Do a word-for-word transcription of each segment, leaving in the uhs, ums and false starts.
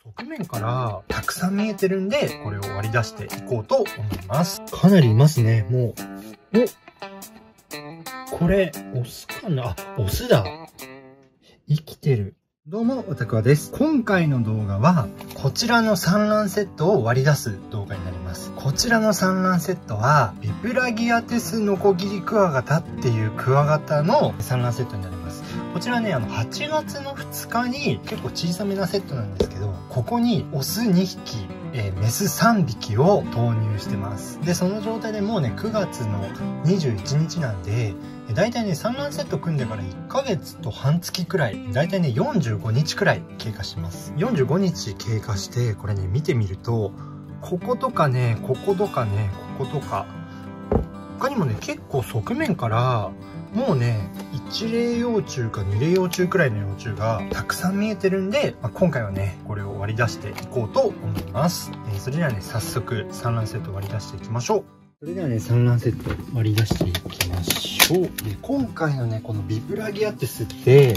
側面からたくさん見えてるんで、これを割り出していこうと思います。かなりいますね、もう。お、これ、オスかなあ、オスだ。生きてる。どうも、オタクワです。今回の動画は、こちらの産卵セットを割り出す動画になります。こちらの産卵セットは、ビブラギアテスノコギリクワガタっていうクワガタの産卵セットになります。こちらね、あの、はちがつのふつかに結構小さめなセットなんですけど、ここにオスにひき、えー、メスさんびきを投入してます。で、その状態でもうね、くがつのにじゅういちにちなんで、だいたいね、産卵セット組んでからいっかげつと半月くらい、だいたいね、よんじゅうごにちくらい経過します。よんじゅうごにち経過して、これね、見てみると、こことかね、こことかね、こことか、他にもね、結構側面から、もうね、いち例幼虫かに例幼虫くらいの幼虫がたくさん見えてるんで、まあ、今回はね、これを割り出していこうと思います。えー、それではね、早速産卵セット割り出していきましょう。それではね、産卵セット割り出していきましょう。で、今回のね、このビブラギアテスって、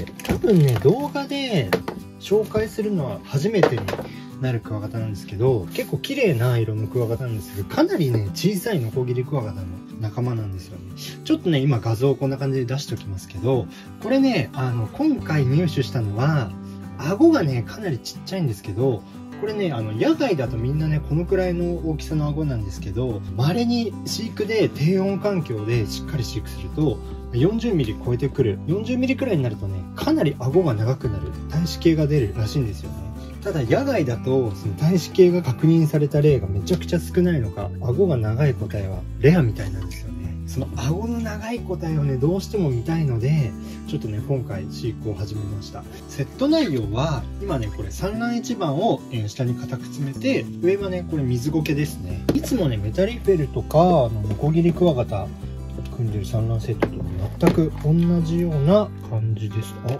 多分ね、動画で紹介するのは初めてになるクワガタなんですけど、結構綺麗な色のクワガタなんですけど、かなりね、小さいノコギリクワガタの仲間なんですよね。ちょっとね、今画像をこんな感じで出しておきますけど、これね、あの、今回入手したのは、顎がね、かなりちっちゃいんですけど、これね、あの、野外だとみんなね、このくらいの大きさの顎なんですけど、稀に飼育で低温環境でしっかり飼育すると、よんじゅうミリ超えてくる。よんじゅうミリくらいになるとね、かなり顎が長くなる。体脂系が出るらしいんですよね。ただ野外だとその体脂系が確認された例がめちゃくちゃ少ないのか、顎が長い個体はレアみたいなんですよね。その顎の長い個体をね、どうしても見たいので、ちょっとね、今回飼育を始めました。セット内容は、今ね、これ産卵一番を下に固く詰めて、上はね、これ水苔ですね。いつもね、メタリフェルとか、あの、ノコギリクワガタ組んでる産卵セットと全く同じような感じです。あ、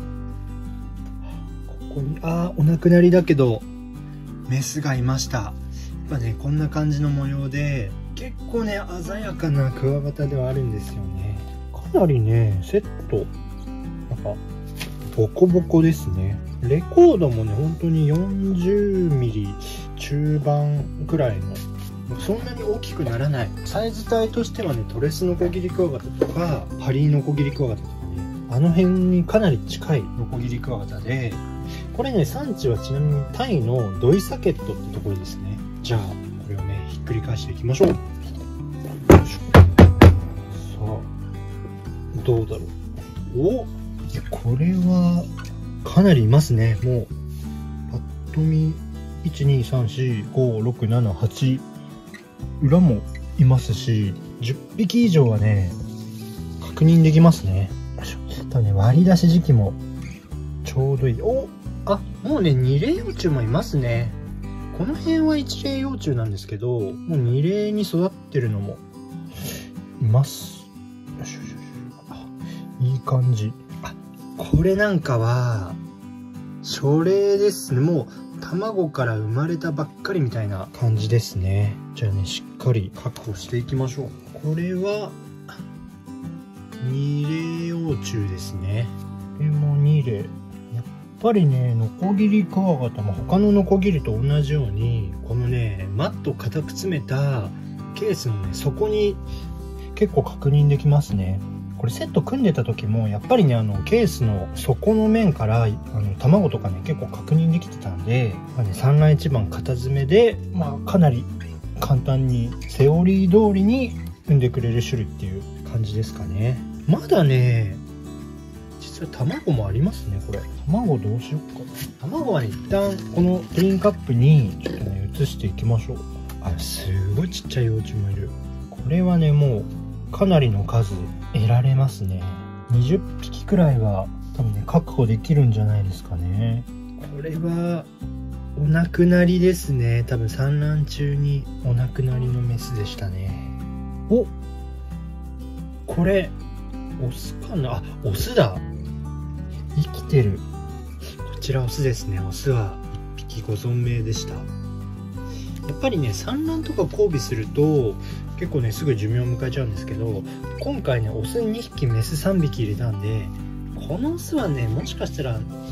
ここに、あー、お亡くなりだけど、メスがいました。やっぱね、こんな感じの模様で、結構ね、鮮やかなクワガタではあるんですよね。かなりね、セット、なんか、ボコボコですね。レコードもね、本当によんじゅうミリ中盤くらいの、そんなに大きくならない。サイズ帯としてはね、トレスノコギリクワガタとか、ハリーノコギリクワガタとかね、あの辺にかなり近いノコギリクワガタで、これね、産地はちなみにタイのドイサケットってところですね。じゃあ、これをね、ひっくり返していきましょう。さあ、どうだろう。お、これは、かなりいますね。もう、ぱっと見、いち、に、さん、よん、ご、ろく、なな、はち、裏もいますし、じゅっぴき以上はね、確認できますね。ただね、割り出し時期も、ちょうどいい。お、あ、もうね、に例幼虫もいますね。この辺はいち例幼虫なんですけど、もうに例に育ってるのもいます。よしよしよし。あ、いい感じ。あ、これなんかは、初例ですね。もう、卵から生まれたばっかりみたいな感じですね。じゃあね、しっかり確保していきましょう。これは、に例幼虫ですね。これもに例。やっぱりね、ノコギリクワガタも他のノコギリと同じように、このね、マット固く詰めたケースのね、底に結構確認できますね。これセット組んでた時も、やっぱりね、あの、ケースの底の面から、あの、卵とかね、結構確認できてたんで、まあね、産卵一番型詰めで、まあ、かなり簡単に、セオリー通りに産んでくれる種類っていう感じですかね。まだね、実は卵もありますね、これ。卵どうしようかな。卵はね、一旦このプリンカップにちょっとね、移していきましょう。あ、すごいちっちゃい幼虫もいる。これはね、もうかなりの数得られますね。にじゅっぴきくらいは多分ね、確保できるんじゃないですかね。これはお亡くなりですね。多分産卵中にお亡くなりのメスでしたね。お、これオスかなあ、オスだ。生きてる。こちらオスですね。オスはいっぴきご存命でした。やっぱりね、産卵とか交尾すると結構ね、すぐ寿命を迎えちゃうんですけど、今回ね、オスにひきメスさんびき入れたんで、このオスはね、もしかしたら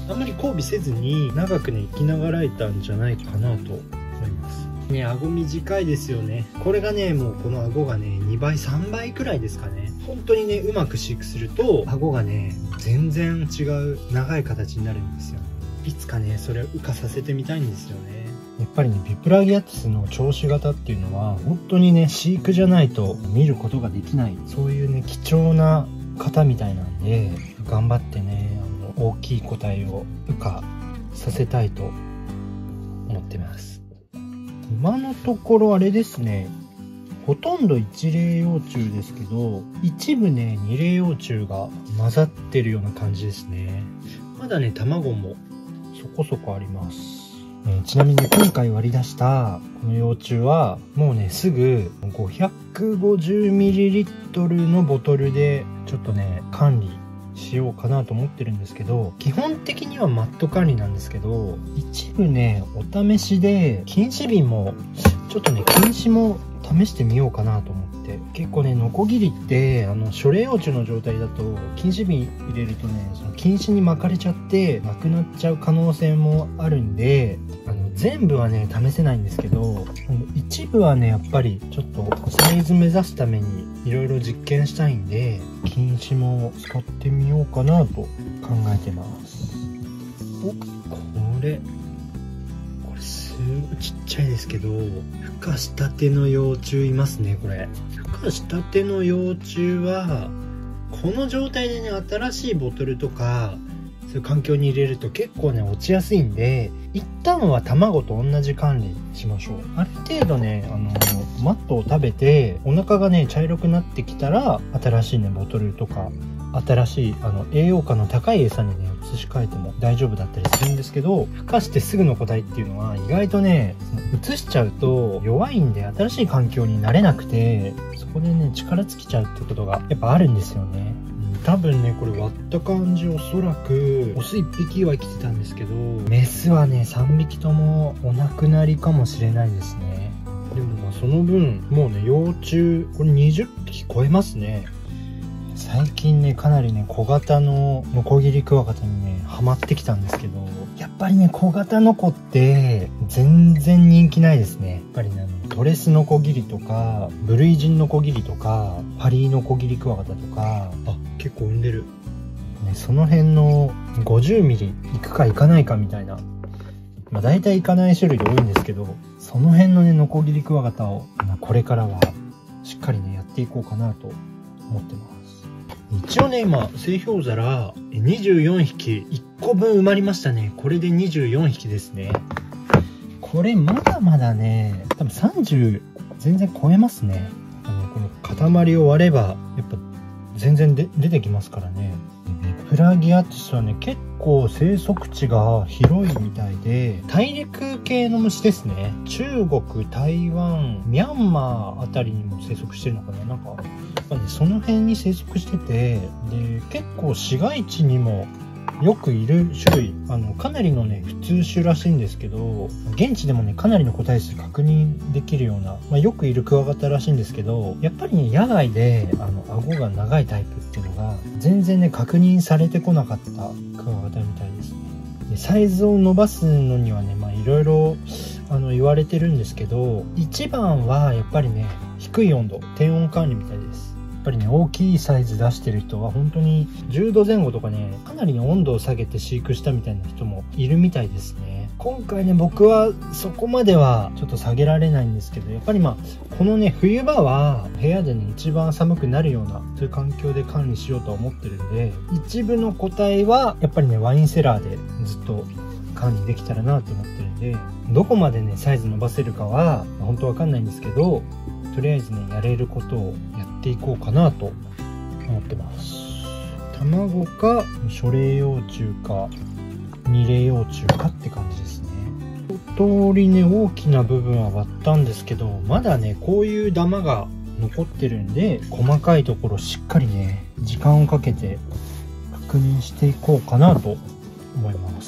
あんまり交尾せずに長くね生きながらえたんじゃないかなと思いますね。顎短いですよね。これがねもうこの顎がねにばいさんばいくらいですかね。本当にねうまく飼育すると顎がね全然違う長い形になるんですよ。いつかねそれを羽化させてみたいんですよね。やっぱりねビプラギアティスの長子型っていうのは本当にね飼育じゃないと見ることができない、そういうね貴重な型みたいなんで、頑張ってねあの大きい個体を羽化させたいと思ってます。今のところあれですね、ほとんど一例幼虫ですけど、一部ね二例幼虫が混ざってるような感じですね。まだね卵もそこそこあります。えー、ちなみに今回割り出したこの幼虫はもうねすぐ ごひゃくごじゅうミリリットル のボトルでちょっとね管理しようかなと思ってるんですけど、基本的にはマット管理なんですけど、一部ねお試しで禁止瓶もちょっとね禁止も試してみようかなと思って、結構ねノコギリってあの初例幼虫の状態だと禁止瓶入れるとねその禁止に巻かれちゃってなくなっちゃう可能性もあるんで、あの全部はね試せないんですけど、一部はねやっぱりちょっとサイズ目指すためにいろいろ実験したいんで禁止も使ってみようかなと考えてます。お、これこれすごいちっちゃいですけど孵化したての幼虫いますね。これ孵化したての幼虫はこの状態でね新しいボトルとかそういう環境に入れると結構ね落ちやすいんで、一旦は卵と同じ管理しましょう。ある程度ねあのマットを食べてお腹がね茶色くなってきたら新しいねボトルとか新しいあの栄養価の高い餌にね移し替えても大丈夫だったりするんですけど、孵化してすぐの個体っていうのは意外とね移しちゃうと弱いんで新しい環境に慣れなくて、そこでね力尽きちゃうってことがやっぱあるんですよね。多分ねこれ割った感じおそらくオスいっぴきは生きてたんですけど、メスはねさんびきともお亡くなりかもしれないですね。でもまあその分もうね幼虫これにじゅっぴき超えますね。最近ねかなりね小型のノコギリクワガタにねハマってきたんですけど、やっぱりね小型ノコって全然人気ないですね。やっぱりねあのドレスノコギリとかブルイジンノコギリとかパリーノコギリクワガタとか、あ結構産んでる、ね、その辺のごじゅうミリいくかいかないかみたいな、まあ大体いかない種類で多いんですけど、その辺のねノコギリクワガタを、まあ、これからはしっかりねやっていこうかなと思ってます。一応ね今製氷皿にじゅうよんひきいっこぶん埋まりましたね。これでにじゅうよんひきですね。これまだまだね多分さんじゅう全然超えますね。あのこの塊を割ればやっぱ全然で出てきますからね。ビプラギアティスはね結構生息地が広いみたいで、大陸系の虫ですね。中国、台湾、ミャンマーあたりにも生息してるのかな、なんか、まあね、その辺に生息してて、で結構市街地にもよくいる種類、あのかなりのね普通種らしいんですけど、現地でもねかなりの個体数確認できるような、まあ、よくいるクワガタらしいんですけど、やっぱりね野外であの顎が長いタイプっていうのが全然ね確認されてこなかったクワガタみたいですね。でサイズを伸ばすのにはねまあいろいろあの言われてるんですけど、一番はやっぱりね低い温度、低温管理みたいです。やっぱりね大きいサイズ出してる人は本当にじゅうどぜん後とかねかなりの温度を下げて飼育したみたいな人もいるみたいですね。今回ね僕はそこまではちょっと下げられないんですけど、やっぱりまあこのね冬場は部屋でね一番寒くなるようなそういう環境で管理しようとは思ってるんで、一部の個体はやっぱりねワインセラーでずっと管理できたらなと思ってるんで、どこまでねサイズ伸ばせるかは本当わかんないんですけど、とりあえずねやれることをやっていこうかなと思ってます。卵か初例幼虫か二例幼虫かって感じですね。一通りね大きな部分は割ったんですけど、まだねこういうダマが残ってるんで、細かいところしっかりね時間をかけて確認していこうかなと思います。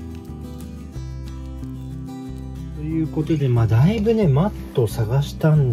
ということで、まあだいぶねマットを探したんです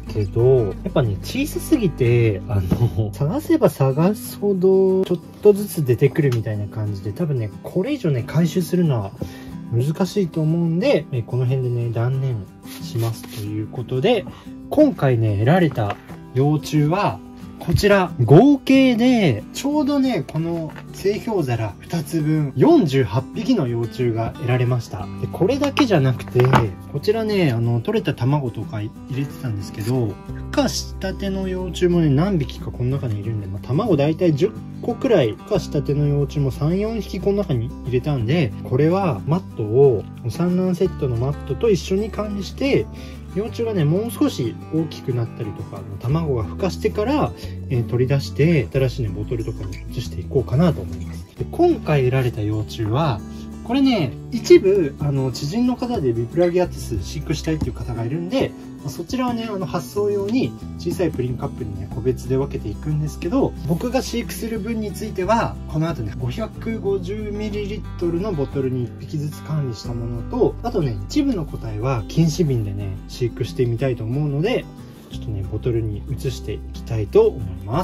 けど、やっぱね、小さすぎて、あの、探せば探すほど、ちょっとずつ出てくるみたいな感じで、多分ね、これ以上ね、回収するのは難しいと思うんで、この辺でね、断念しますということで、今回ね、得られた幼虫は、こちら、合計で、ちょうどね、この製氷皿ふたつぶん、よんじゅうはっぴきの幼虫が得られました。で、これだけじゃなくて、こちらね、あの、取れた卵とか入れてたんですけど、孵化したての幼虫もね、何匹かこの中にいるんで、まあ、卵だいたいじゅっこくらい、孵化したての幼虫もさん、よんひきこの中に入れたんで、これはマットを、産卵セットのマットと一緒に管理して、幼虫がね、もう少し大きくなったりとか、卵が孵化してから、えー、取り出して、新しいね、ボトルとかに移していこうかなと思います。で、今回得られた幼虫は、これね、一部、あの、知人の方でビプラギアティス飼育したいっていう方がいるんで、そちらはね、あの、発送用に小さいプリンカップにね、個別で分けていくんですけど、僕が飼育する分については、この後ね、ごひゃくごじゅうミリリットル のボトルにいっぴきずつ管理したものと、あとね、一部の個体は禁止瓶でね、飼育してみたいと思うので、ちょっとね、ボトルに移していきたいと思います。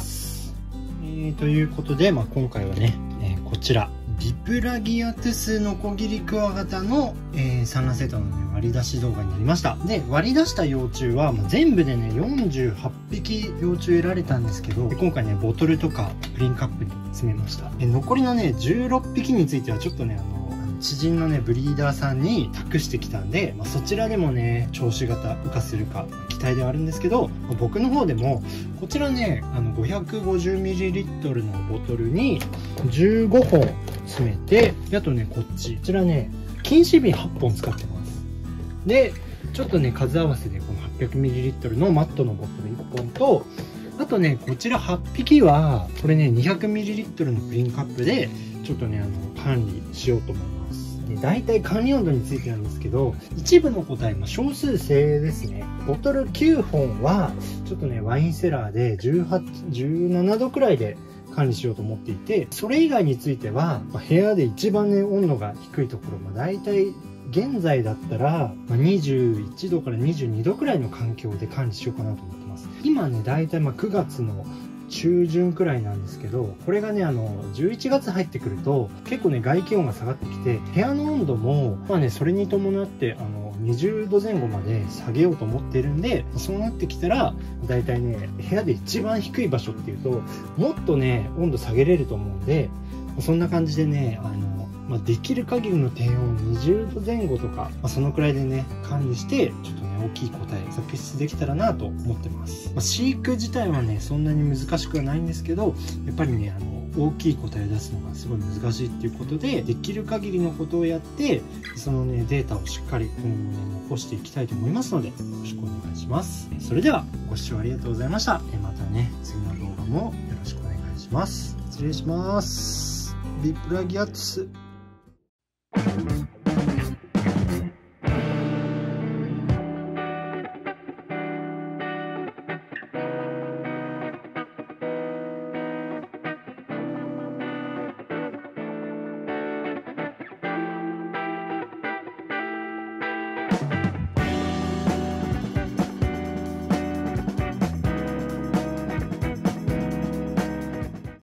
えー、ということで、まあ、今回はね、えー、こちら、ビプラギアトゥスノコギリクワガタの、えー、産卵セットの、ね、割り出し動画になりました。で、割り出した幼虫は、まあ、全部でね、よんじゅうはっぴき幼虫得られたんですけど、今回ね、ボトルとかプリンカップに詰めました。で、残りのね、じゅうろっぴきについてはちょっとね、あの、知人のね、ブリーダーさんに託してきたんで、まあ、そちらでもね、銚子型孵化するか期待ではあるんですけど、まあ、僕の方でも、こちらね、あの、ごひゃくごじゅうミリリットル のボトルにじゅうごほん詰めて、あとね、こっち、こちらね、禁止瓶はっぽん使ってます。で、ちょっとね、数合わせでこの はっぴゃくミリリットル のマットのボトルいっぽんと、あとね、こちらはっぴきは、これね、にひゃくミリリットル のプリンカップで、ちょっとね、あの、管理しようと思います。で、大体管理温度についてなんですけど、一部の個体、まあ、少数精鋭ですね。ボトルきゅうほんは、ちょっとね、ワインセラーでじゅうはち、じゅうななどくらいで管理しようと思っていて、それ以外については、まあ、部屋で一番ね、温度が低いところ、まあ、大体、現在だったら、まあ、にじゅういちどからにじゅうにどくらいの環境で管理しようかなと思ってます。今ね、大体まあくがつの中旬くらいなんですけど、これがね、あの、じゅういちがつ入ってくると、結構ね、外気温が下がってきて、部屋の温度も、まあね、それに伴って、あの、にじゅうどぜん後まで下げようと思ってるんで、そうなってきたら、だいたいね、部屋で一番低い場所っていうと、もっとね、温度下げれると思うんで、そんな感じでね、あの、まあ、できる限りの低温にじゅうどぜん後とか、まあ、そのくらいでね、管理して、ちょっとね、大きい個体続出できたらなと思ってます。まあ、飼育自体はね、そんなに難しくはないんですけど、やっぱりね、あの、大きい個体を出すのがすごい難しいっていうことで、できる限りのことをやって、そのね、データをしっかり今後ね、残していきたいと思いますので、よろしくお願いします。それでは、ご視聴ありがとうございました。またね、次の動画もよろしくお願いします。失礼します。ビプラギアトゥス。